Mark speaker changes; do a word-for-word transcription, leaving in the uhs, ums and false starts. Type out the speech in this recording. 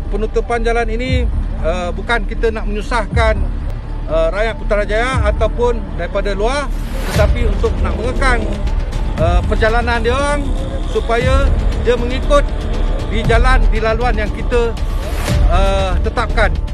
Speaker 1: penutupan jalan ini uh, bukan kita nak menyusahkan uh, rakyat Putrajaya ataupun daripada luar, tetapi untuk nak mengekang uh, perjalanan dia orang supaya dia mengikut di jalan, di laluan yang kita uh, tetapkan.